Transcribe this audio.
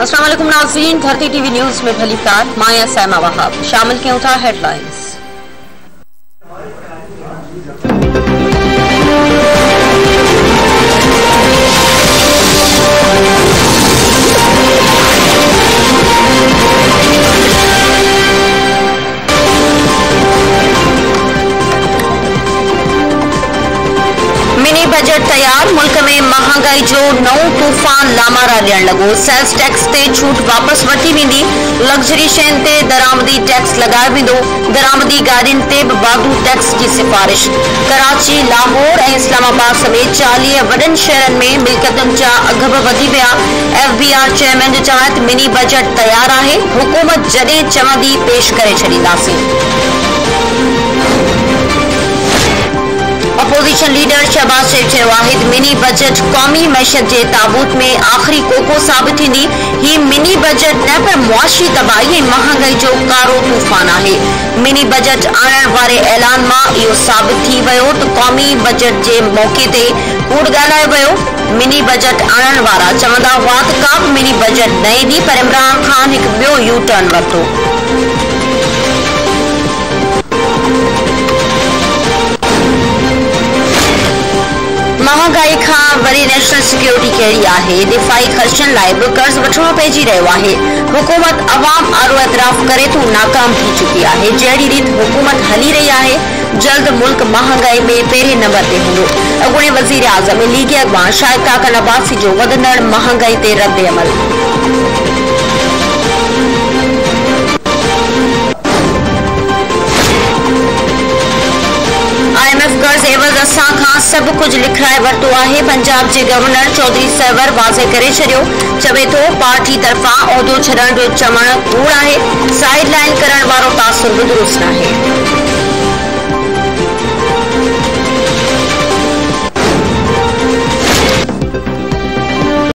अस्सलाम वालेकुम नाज़रीन, धरती टीवी न्यूज में भली कार माया सैमा वहाब शामिल क्यों था हेडलाइंस। मिनी बजट तैयार, मुल्क में महंगाई जो नओं तूफ़ान लामारा ॾियण लॻो। सेल्स टैक्स ते छूट वापसि वठी वेंदी। लग्ज़री शयुनि ते दरामदी टैक्स लॻायो वेंदो। दरामदी गाॾियुनि ते बि वाधू टैक्स जी सिफ़ारिश। कराची, लाहौर ऐं इस्लामाबाद समेत 40 वॾनि शहरनि में मिल्कियतुनि जा अघ बि वधी विया। FBR चेयरमैन जो चवां त मिनी बजट तैयार आहे, हुकूमत जॾहिं चवंदी पेश करे छॾींदासीं। अपोजिशन लीडर शहबाज शरीफ चयो आहे त मिनी बजट क़ौमी मैशत जे ताबूत में आख़िरी कोको साबित थींदी। ही मिनी बजट न पर मुआशी तबाही ऐं महांगाई जो कारो तूफ़ान आहे। मिनी बजट आणण वारे ऐलान मां इहो साबित थी वियो त क़ौमी बजट जे मौक़े ते कूड़ ॻाल्हायो वियो। मिनी बजट आणण वारा चवंदा हुआ त का बि मिनी बजट न ईंदी, पर इमरान ख़ान हिकु ॿियो यू टर्न वरितो। महंगाई खां वरी नेशनल सिक्योरिटी कहिड़ी आहे। दिफ़ाई ख़र्चनि लाइ बि कर्ज़ वठणो पइजी रहियो आहे। हुकूमत अवाम आरो एतराफ़ करे तो नाकाम थी चुकी आहे। जहिड़ी रीति हुकूमत हली रही आहे, जल्द मुल्क महंगाई में पहिरें नंबर ते हूंदो। अॻूणे वज़ीर आज़म लीगी अॻवान शाहिद काकन अब्बासी जो वधंदड़ महंगाई ते रद्द अमल। IMF कर्ज़ एवज़ असां खां सभु कुझु लिखाए वरितो आहे। पंजाब जे गवर्नर चौधरी सहवर वाज़े करे छॾियो। चवे थो पार्टी तरफ़ां उहिदो छॾण जो चवणु कूड़ आहे। साइड लाइन करण वारो तासुर बि दुरुस्त नाहे।